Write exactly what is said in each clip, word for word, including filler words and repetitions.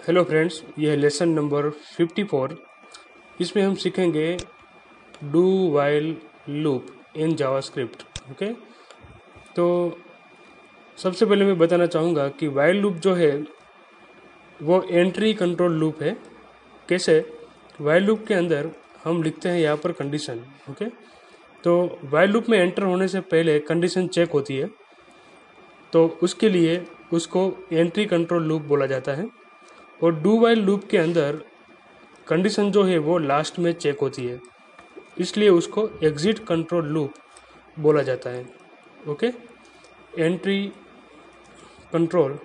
Hello friends, यह है lesson number चौवन। इसमें हम सीखेंगे do while loop in JavaScript. Okay, तो सबसे पहले मैं बताना चाहूँगा कि वाइल लूप जो है वो एंट्री कंट्रोल लूप है। कैसे? वाइल लूप के अंदर हम लिखते हैं यहाँ पर कंडीशन। ओके, तो वाइल लूप में एंटर होने से पहले कंडीशन चेक होती है, तो उसके लिए उसको एंट्री कंट्रोल लूप बोला जाता है। और डू वाइल लूप के अंदर कंडीशन जो है वो लास्ट में चेक होती है, इसलिए उसको एग्जिट कंट्रोल लूप बोला जाता है। ओके, एंट्री कंट्रोल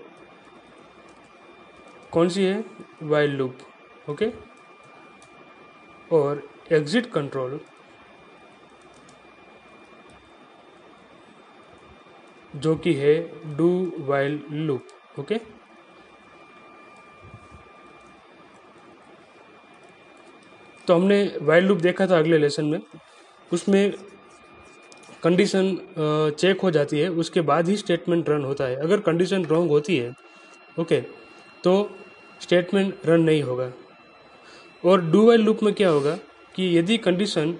कौन सी है? While loop. ओके, और एग्जिट कंट्रोल जो कि है डू वाइल लूप। ओके, तो हमने वाइल लूप देखा था अगले लेसन में। उसमें कंडीशन चेक हो जाती है, उसके बाद ही स्टेटमेंट रन होता है। अगर कंडीशन रॉन्ग होती है ओके तो स्टेटमेंट रन नहीं होगा। और डू वाइल लूप में क्या होगा कि यदि कंडीशन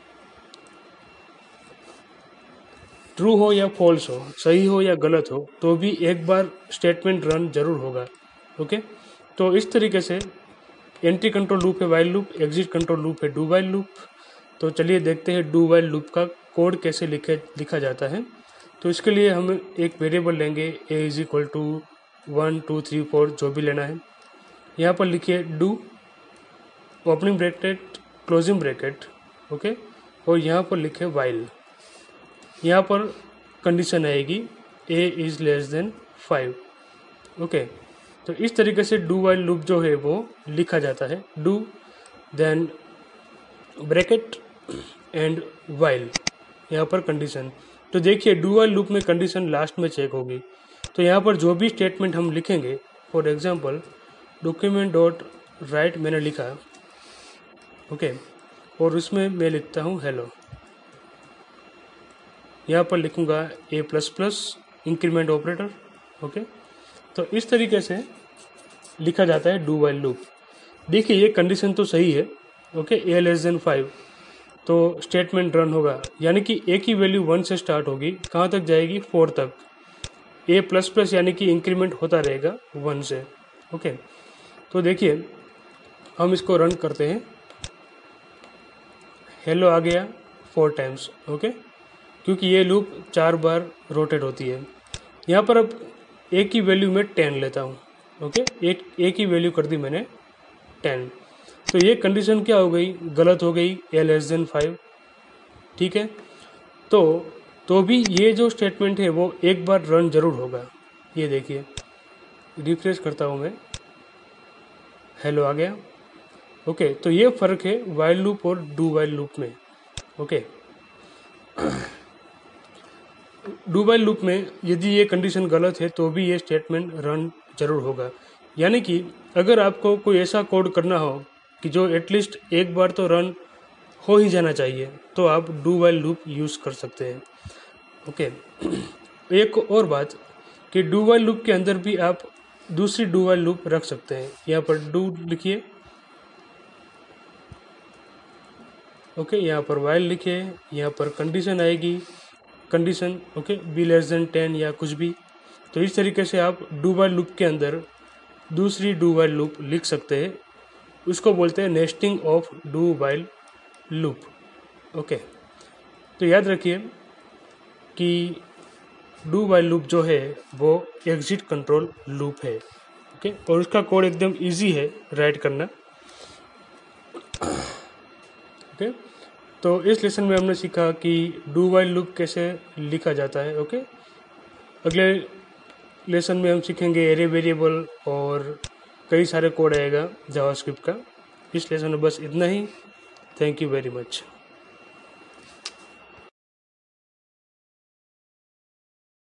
ट्रू हो या फॉल्स हो, सही हो या गलत हो, तो भी एक बार स्टेटमेंट रन जरूर होगा। ओके, तो इस तरीके से एंट्री कंट्रोल लूप है while loop, exit control loop है डू वाइल लूप। तो चलिए देखते हैं डू वाइल लूप का कोड कैसे लिखे लिखा जाता है। तो इसके लिए हम एक वेरिएबल लेंगे a is equal to one two three four, जो भी लेना है। यहाँ पर लिखिए do opening bracket closing bracket. Okay, और यहाँ पर लिखे वाइल। यहाँ पर कंडीशन आएगी a is less than five. Okay, तो इस तरीके से डू वाइल लूप जो है वो लिखा जाता है। Do then bracket end while, यहाँ पर कंडीशन। तो देखिए डू वाइल लूप में कंडीशन लास्ट में चेक होगी। तो यहाँ पर जो भी स्टेटमेंट हम लिखेंगे, for example document dot write मैंने लिखा। ओके, और उसमें मैं लिखता हूँ हेलो। यहाँ पर लिखूँगा a plus plus increment operator. Okay, तो इस तरीके से लिखा जाता है डू वाइल लूप। देखिए ये कंडीशन तो सही है। Okay, a less than five, तो स्टेटमेंट रन होगा, यानी कि ए की वैल्यू वन से स्टार्ट होगी, कहाँ तक जाएगी? फोर तक। ए प्लस प्लस यानी कि इंक्रीमेंट होता रहेगा वन से। ओके, तो देखिए हम इसको रन करते हैं। हेलो आ गया फोर टाइम्स। ओके, क्योंकि ये लूप चार बार रोटेट होती है। यहाँ पर अब ए की वैल्यू मैं टेन लेता हूँ। ओके, एक ए की वैल्यू कर दी मैंने टेन। तो ये कंडीशन क्या हो गई? गलत हो गई, ए लेस देन फाइव। ठीक है, तो तो भी ये जो स्टेटमेंट है वो एक बार रन जरूर होगा। ये देखिए, रिफ्रेश करता हूँ मैं, हेलो आ गया। ओके, तो ये फ़र्क है वाइल लूप और डू वाइल लूप में। ओके, डू वाइल लूप में यदि ये कंडीशन गलत है तो भी ये स्टेटमेंट रन जरूर होगा। यानी कि अगर आपको कोई ऐसा कोड करना हो कि जो एटलीस्ट एक बार तो रन हो ही जाना चाहिए, तो आप डू वाइल लूप यूज़ कर सकते हैं। ओके, एक और बात कि डू वाइल लूप के अंदर भी आप दूसरी डू वाइल लूप रख सकते हैं। यहाँ पर डू लिखिए। ओके, यहाँ पर वाइल लिखिए, यहाँ पर कंडीशन आएगी, condition okay B less than ten या कुछ भी। तो इस तरीके से आप डू वाइल लूप के अंदर दूसरी डू वाइल लूप लिख सकते हैं। उसको बोलते हैं nesting of do while loop. Okay, तो याद रखिए कि डू वाइल लूप जो है वो एग्जिट कंट्रोल लूप है। ओके, और उसका कोड एकदम इजी है राइट करना। ओके, तो इस लेसन में हमने सीखा कि डू वाइल लूप कैसे लिखा जाता है। ओके, अगले लेसन में हम सीखेंगे एरे वेरिएबल और कई सारे कोड आएगा जावास्क्रिप्ट का। इस लेसन में बस इतना ही। Thank you very much.